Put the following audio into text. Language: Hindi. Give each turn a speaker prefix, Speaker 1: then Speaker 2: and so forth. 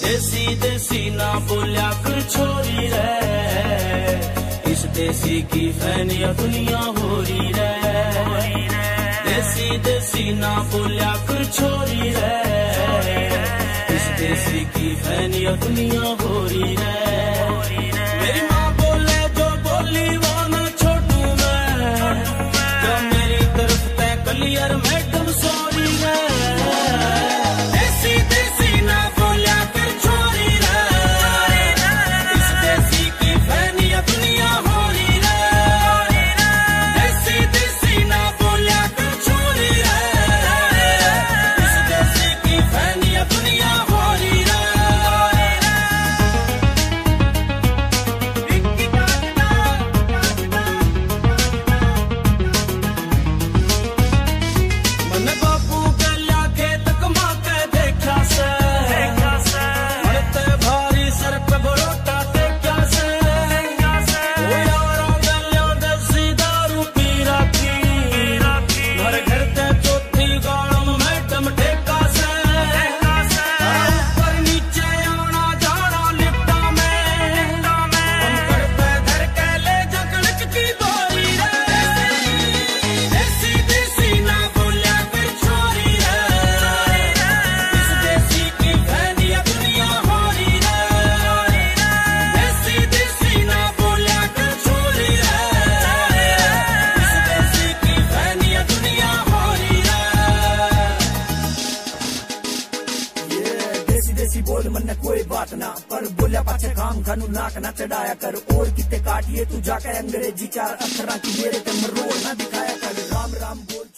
Speaker 1: देसी देसी ना बोलिया कर छोरी रे, इस देसी की फैनिया दुनिया हो रही रे। देसी देसी ना बोलिया कर छोरी रे, इस देसी की फैनिया दुनिया हो रही रे। मेरी माँ बोले जो बोली वो ना छोटू मैं, जब मेरी तरफ तय क्लियर मैडम सॉरी रे।
Speaker 2: बोल मन कोई बात ना, पर बोलिया पाछे काम खानू नाक ना चढ़ाया कर। और कितने काटिए तू जाकर अंग्रेजी चार अक्षरा की मेरे ते मरोड़ ना दिखाया कर। राम राम बोल।